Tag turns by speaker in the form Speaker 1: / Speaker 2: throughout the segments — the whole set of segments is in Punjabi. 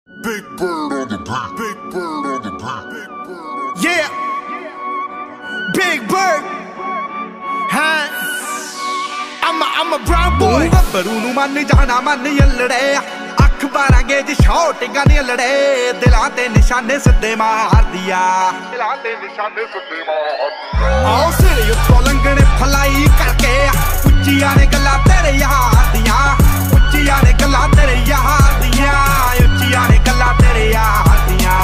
Speaker 1: Big bird on the beat. Big bird on the beat. Big bird on the
Speaker 2: Yeah. Big bird. Huh? I'm a brown boy. ਗੱਭਰੂ ਨੂੰ ਮੰਨ ਜਾਣਾ ਮੰਨ ਯੱਲੜੇ ਅੱਖ 12 ਗੇਜ ਸ਼ਾਟਿੰਗਾਂ ਨੀ ਲੜੇ ਦਿਲਾਂ ਤੇ ਨਿਸ਼ਾਨੇ ਸਿੱਧੇ ਮਾਰਦੀਆ ਦਿਲਾਂ ਤੇ ਨਿਸ਼ਾਨੇ ਸਿੱਧੇ ਮਾਰਦੀਆ ਆਓ ਸਿਰ ਉੱਤੋਂ ਲੰਘਣੇ ਫਲਾਈ ਕਰਕੇ ਉੱਚੀਆਂ ਨੇ ਗੱਲਾਂ ਤੇਰੇ ਯਾਰ ਦੀਆਂ ਉੱਚੀਆਂ ਨੇ ਗੱਲਾਂ ਤੇਰੇ ਯਾਰ ਦੀਆਂ ਉੱਚੀਆਂ ਨੇ ਗੱਲਾਂ ਤੇਰੇ ਯਾਰ ਦੀਆਂ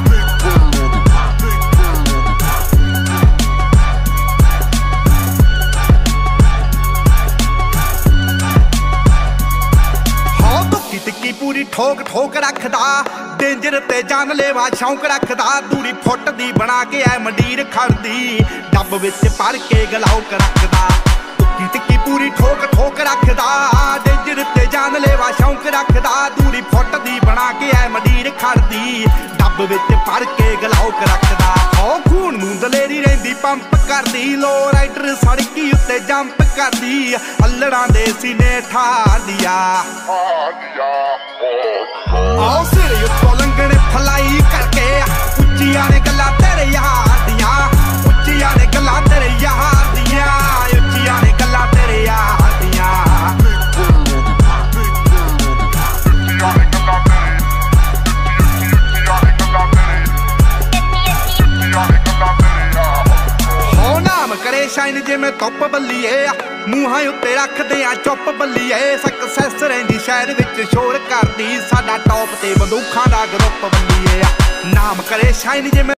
Speaker 2: ਟਿੱਕੀ ਪੂਰੀ ਠੋਕ ਠੋਕ ਰੱਖਦਾ ਡੇਂਜਰ ਤੇ ਜਾਨ ਲੈਵਾ ਸ਼ੌਂਕ ਰੱਖਦਾ ਦੂਰੀ ਫੁੱਟ ਦੀ ਬਣਾ ਕੇ ਐ ਮੰਡੀਰ ਖੜਦੀ ਡੱਬ ਵਿੱਚ ਭਰ ਕੇ ਗਲਾਉਕ ਰੱਖਦਾ ਟਿੱਕੀ ਪੂਰੀ ਠੋਕ ਠੋਕ ਰੱਖਦਾ ਡੇਂਜਰ ਤੇ ਜਾਨ ਲੈਵਾ ਸ਼ੌਂਕ ਰੱਖਦਾ ਦੂਰੀ ਫੁੱਟ ਦੀ ਬਣਾ ਕੇ ਐ ਮੰਡੀਰ ਖੜਦੀ ਡੱਬ ਵਿੱਚ ਭਰ ਕੇ ਗਲਾਉਕ ਰੱਖਦਾ ਹੋ ਖੂਨ ਨੂੰ ਦਲੇਰੀ ਰਹਿੰਦੀ ਪੰਪ ਕਰਦੀ ਲੋ ਰਾਈਡਰ ਸੜਕੀ ਉੱਤੇ ਜੰਪ ਕਰਦੀ ਅੱਲੜਾਂ ਦੇ ਸੀਨੇ ਠਾਰਦੀਆ ਆਓ ਸਿਰ ਉੱਤੋਂ ਲੰਘਣੇ ਫਲਾਈ ਕਰਕੇ ਉੱਚੀਆਂ ਨੇ ਗੱਲਾਂ ਤੇਰੇ ਯਾਰ ਦੀਆਂ ਉੱਚੀਆਂ ਨੇ ਗੱਲਾਂ ਤੇਰੇ ਯਾਰ ਦੀਆਂ ਉੱਚੀਆਂ ਨੇ ਗੱਲਾਂ ਤੇਰੇ ਯਾਰ ਦੀਆਂ ਹੋ ਨਾਮ ਕਰੇ ਸ਼ਾਈਨ ਜਿਵੇਂ ਧੁੱਪ ਬੱਲੀਏ ਮੂੰਹਾਂ ਉੱਤੇ ਰੱਖਦੇ ਆ ਚੁੱਪ ਬੱਲੀਏ ਸਕਸੈਸ ਰਹਿੰਦੀ ਸ਼ਹਿਰ ਵਿੱਚ ਸ਼ੋਰ ਕਰਦੀ ਸਾਡਾ ਟੌਪ ਤੇ ਬੰਦੂਖਾਂ ਦਾ ਗਰੁੱਪ ਬੱਲੀਏ ਨਾਮ ਕਰੇ ਸ਼ਾਈਨ ਜਿਵੇਂ